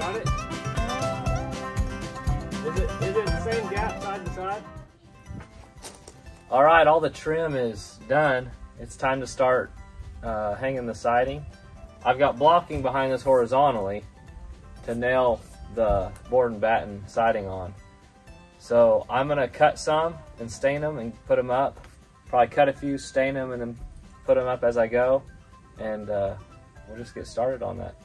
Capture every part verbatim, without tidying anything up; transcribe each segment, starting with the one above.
Got it? Is it, is it the same gap side to side? All right, all the trim is done. It's time to start uh, hanging the siding. I've got blocking behind this horizontally to nail the board and batten siding on. So I'm gonna cut some and stain them and put them up. Probably cut a few, stain them, and then put them up as I go. And uh, we'll just get started on that.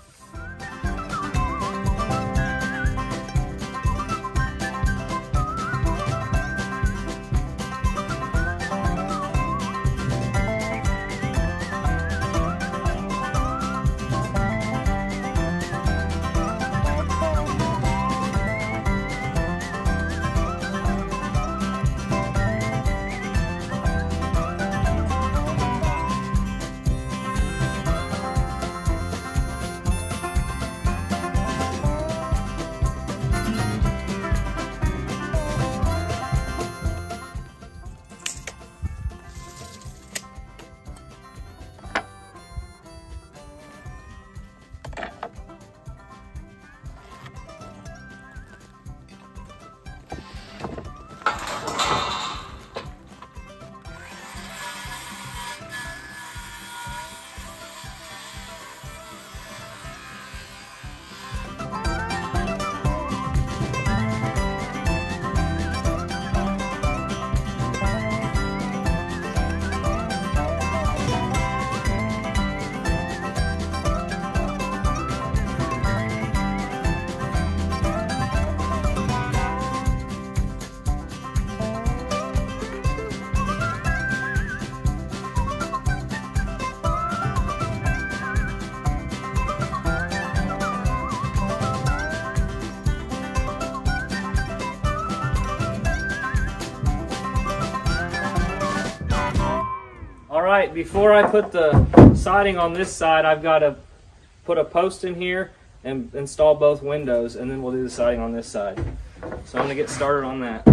Alright, before I put the siding on this side, I've got to put a post in here and install both windows, and then we'll do the siding on this side. So I'm going to get started on that.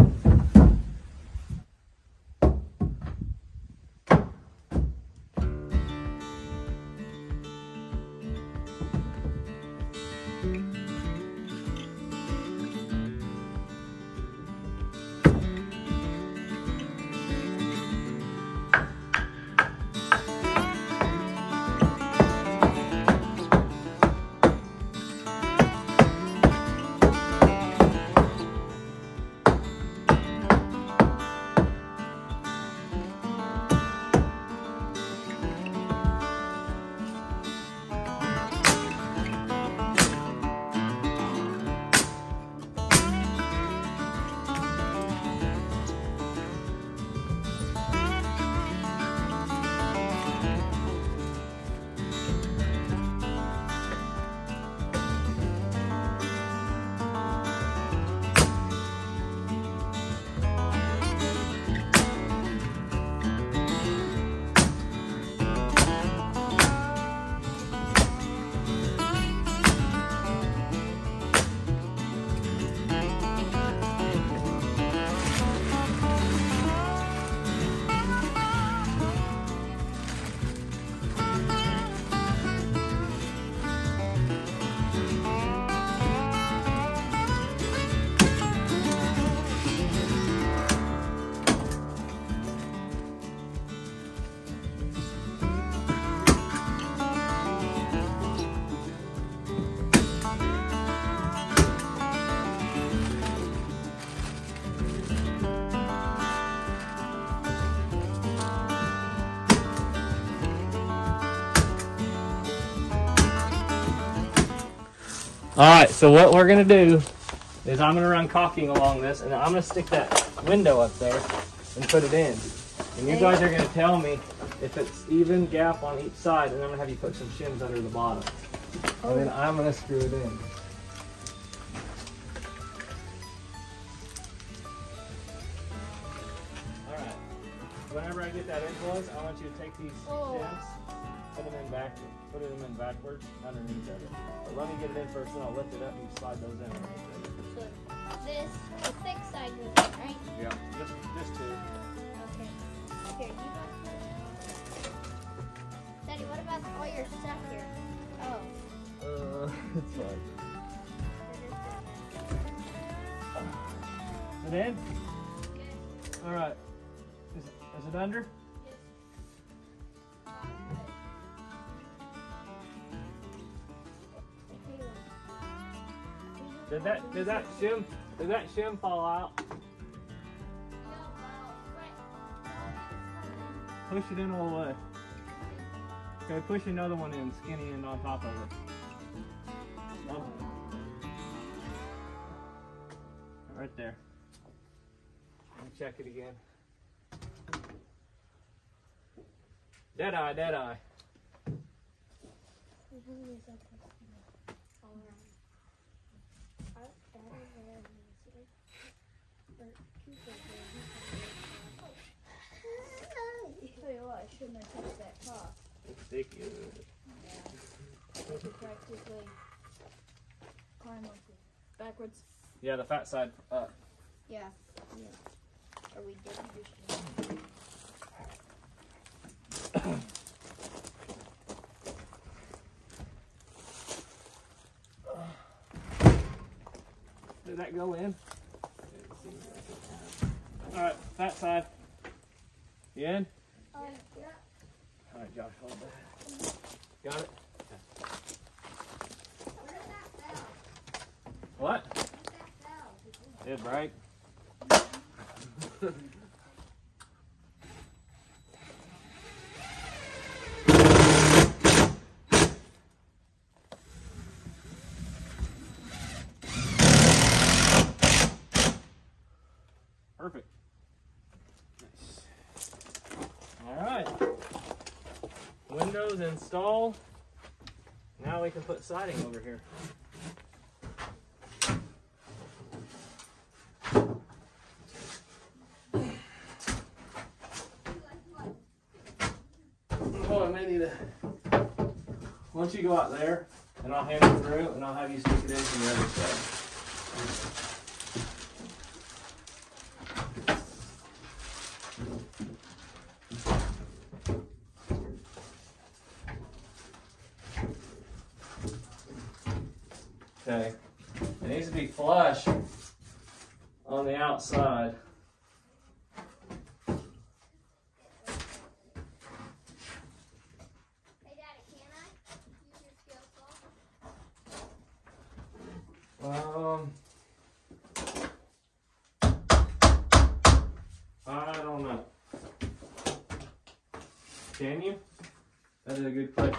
Alright, so what we're going to do is I'm going to run caulking along this, and I'm going to stick that window up there and put it in. And you guys are going to tell me if it's even gap on each side, and I'm going to have you put some shims under the bottom. And then I'm going to screw it in. Alright, whenever I get that in place, I want you to take these shims, put them in back, put them in backwards underneath of it. But let me get it in first, then I'll lift it up and you slide those in. So this, the thick side goes in, right? Yeah, just, just two. Okay. Here, you go. Daddy, what about all your stuff here? Oh. Uh, it's fine. It in? All right. Is it, is it under? Did that did that shim did that shim fall out? Push it in all the way. Okay, push another one in, skinny end on top of it. Oh. Right there. Let me check it again. Dead eye, dead eye. Tell you what, I shouldn't have touched that top. It's sticky, isn't it? Yeah. I could practically climb up it backwards. Yeah, the fat side up. Yeah. Yeah. Are we dead? Did that go in? Alright, fat side. You in? Uh, yeah. Alright, Josh, hold that. Got it? What? Did it break? Perfect. Nice. All right. Windows installed. Now we can put siding over here. Oh, I may need a. Why don't you go out there, and I'll hand it through, and I'll have you stick it in from the other side. Okay, it needs to be flush on the outside. Hey, Daddy, can I use your skill saw? Um, I don't know. Can you? That is a good question.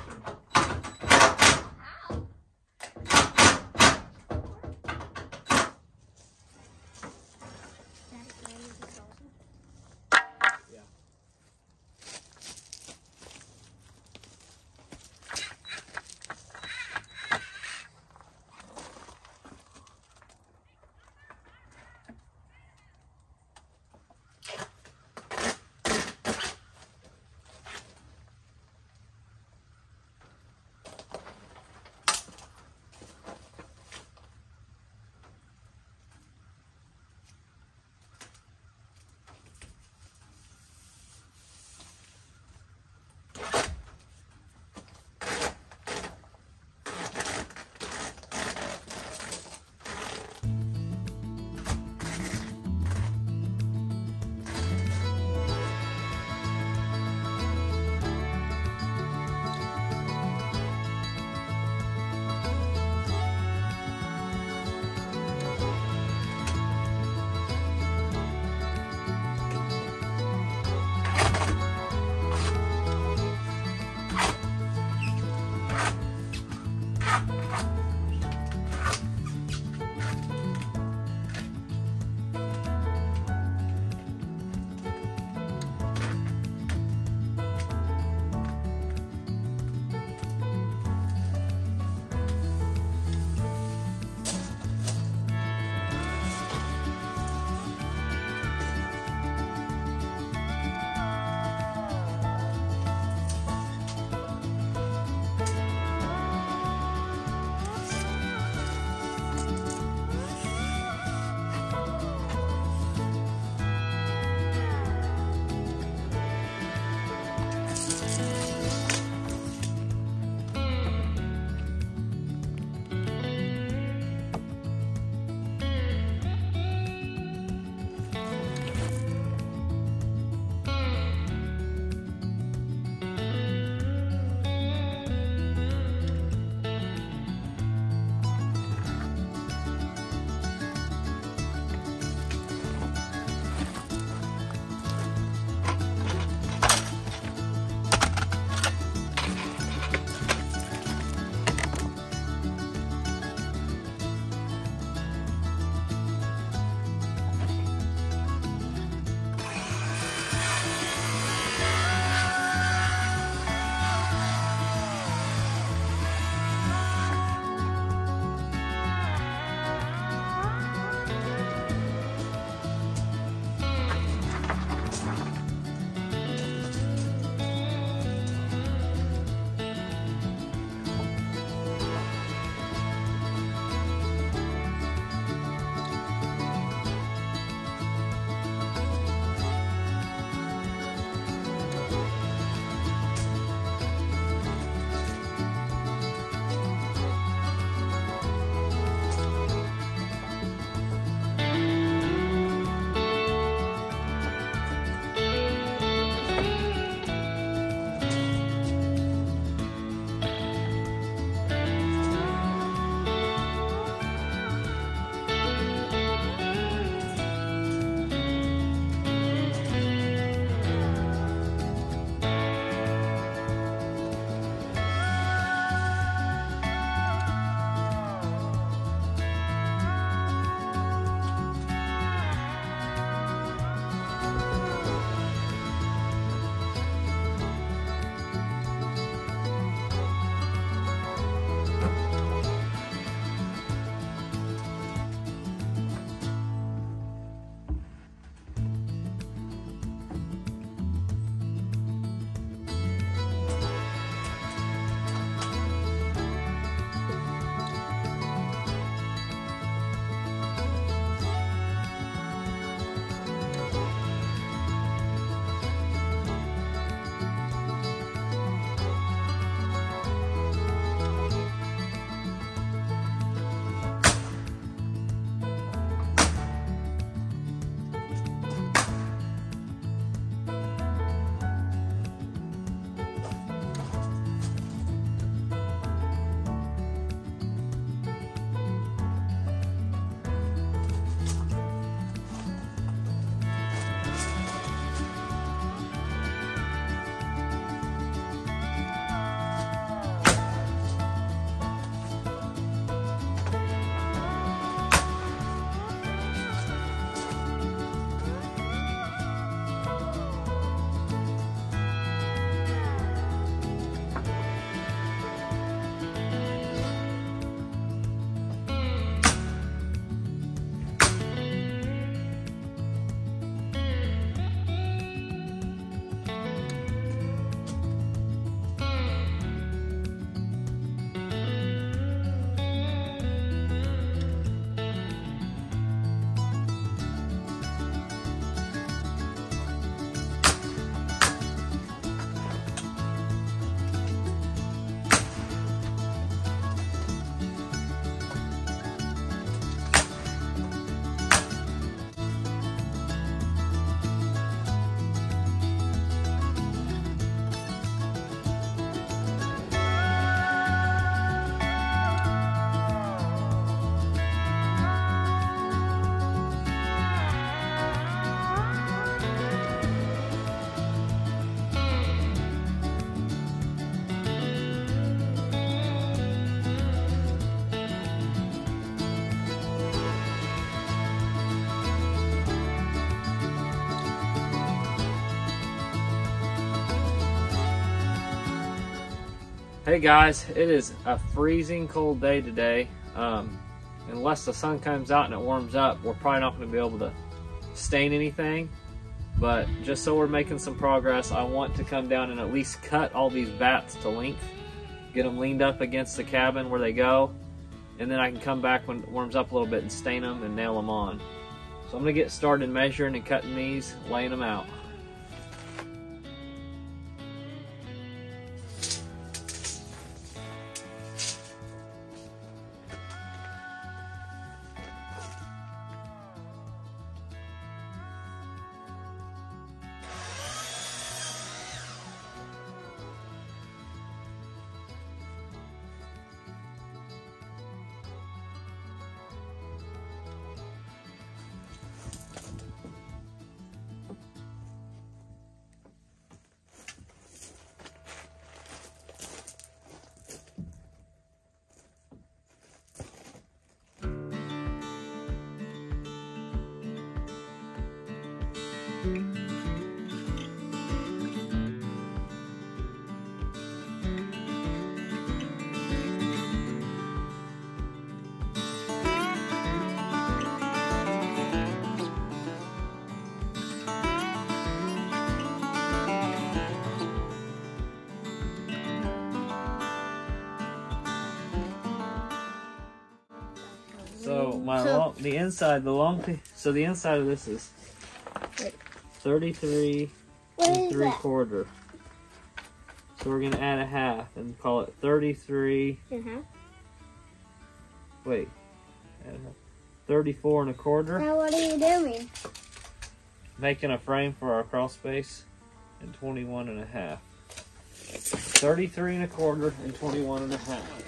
Hey guys, it is a freezing cold day today. Um, unless the sun comes out and it warms up, we're probably not going to be able to stain anything. But just so we're making some progress, I want to come down and at least cut all these bats to length, get them leaned up against the cabin where they go, and then I can come back when it warms up a little bit and stain them and nail them on. So I'm going to get started measuring and cutting these, laying them out. So my So- long, the inside, the long, pi- so the inside of this is thirty-three What and is three that? quarter. So we're gonna add a half and call it thirty-three. Uh-huh. Wait, add a half. thirty-four and a quarter. Now what are you doing? Making a frame for our crawl space, and twenty-one and a half. thirty-three and a quarter and twenty-one and a half.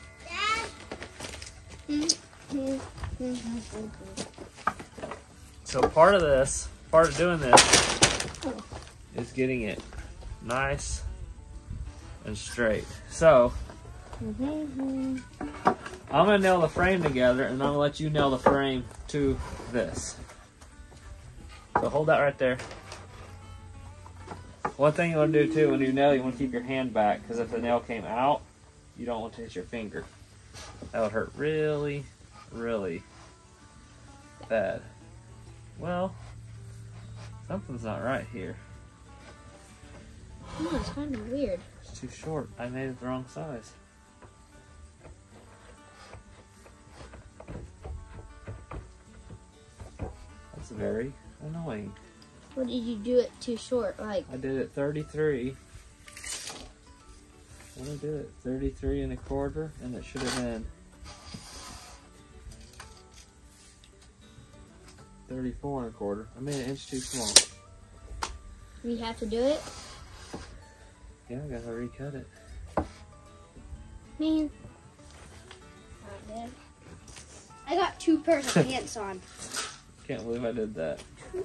So part of this, part of doing this, is getting it nice and straight. So I'm gonna nail the frame together, and I'm gonna let you nail the frame to this. So hold that right there. One thing you want to do too when you nail, you want to keep your hand back, because if the nail came out, you don't want to hit your finger. That would hurt really, really bad. Well, something's not right here. No, it's kind of weird. It's too short. I made it the wrong size. That's very annoying. What did you do it too short? Like, I did it thirty-three. What did I do it? thirty-three and a quarter, and it should have been thirty-four and a quarter. I made an inch too small. we have to do it? Yeah, I gotta recut it. Man. Not bad. I got two pairs of pants on. Can't believe I did that.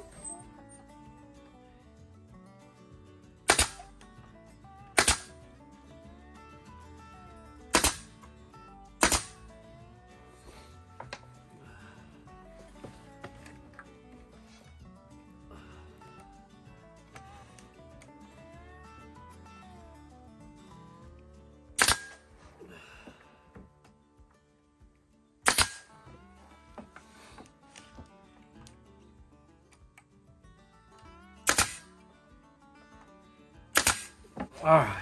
All right.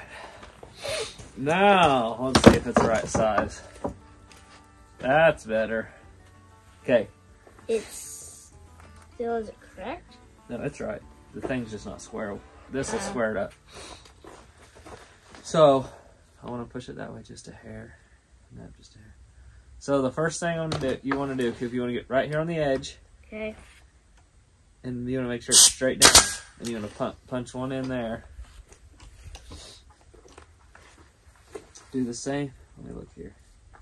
Now, let's see if it's the right size. That's better. Okay. It's still, is it correct? No, it's right. The thing's just not square. This will square it up. So, I want to push it that way just a hair. No, just a hair. So the first thing I'm gonna do, you want to do, if you want to get right here on the edge, Okay. and you want to make sure it's straight down, and you want to punch, punch one in there. Do the same. Let me look here.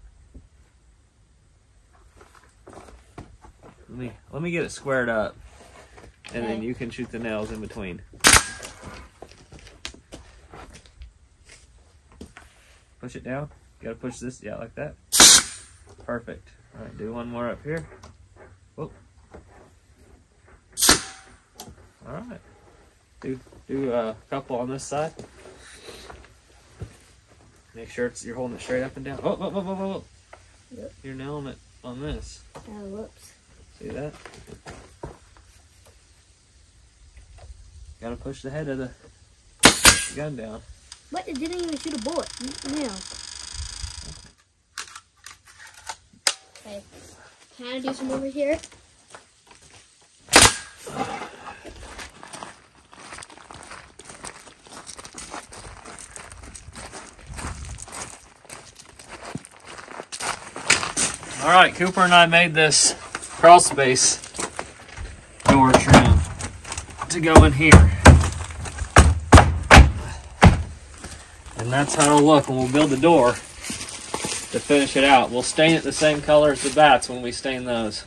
Let me let me get it squared up, and then Okay. you can shoot the nails in between. Push it down. You gotta push this, yeah, like that. Perfect. All right, do one more up here. Whoop. All right. Do do a couple on this side. Make sure it's you're holding it straight up and down. Oh, oh, oh, oh, oh. Yep. You're nailing it on this. Oh, whoops. See that? Gotta push the head of the gun down. But it didn't even shoot a bullet. No. Okay. Can I do some over here? All right, Cooper and I made this crawl space door trim to go in here. And that's how it'll look when we'll build the door to finish it out. We'll stain it the same color as the bats when we stain those.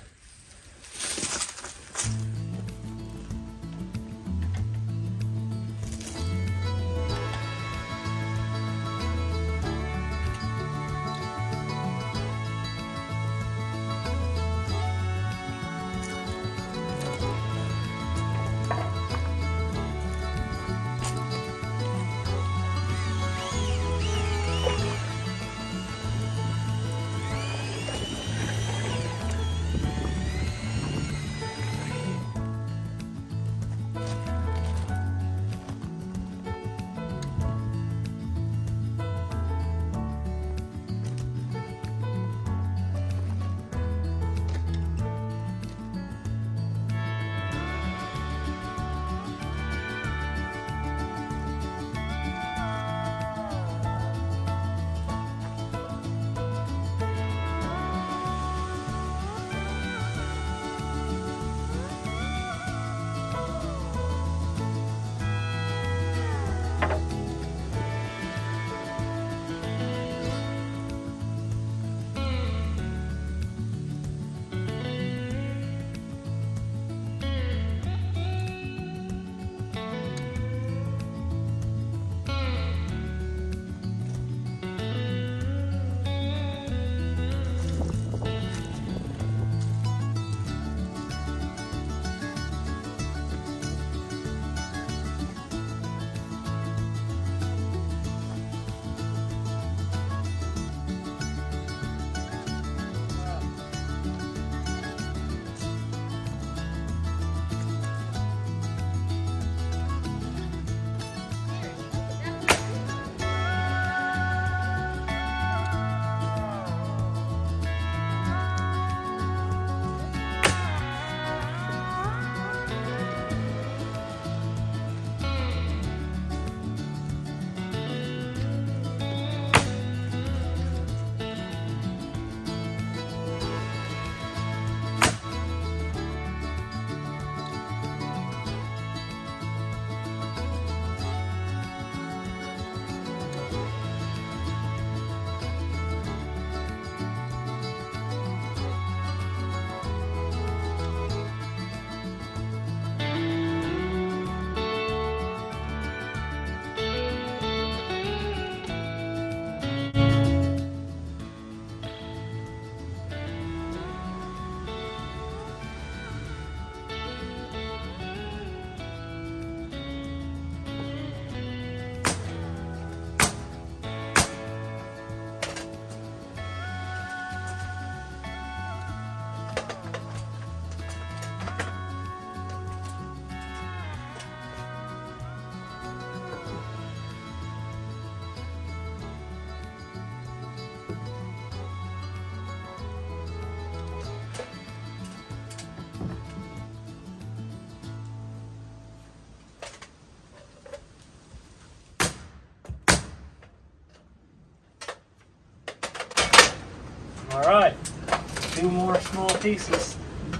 All right, two more small pieces.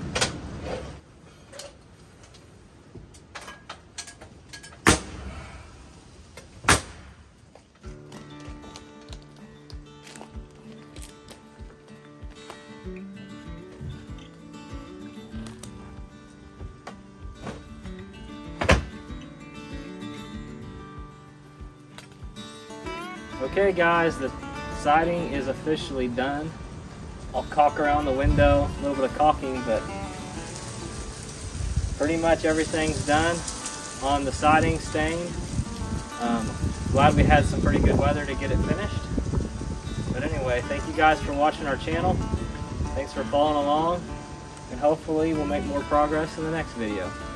Okay guys, the siding is officially done. I'll caulk around the window, a little bit of caulking, but pretty much everything's done on the siding stained. Um, glad we had some pretty good weather to get it finished. But anyway, thank you guys for watching our channel. Thanks for following along, and hopefully we'll make more progress in the next video.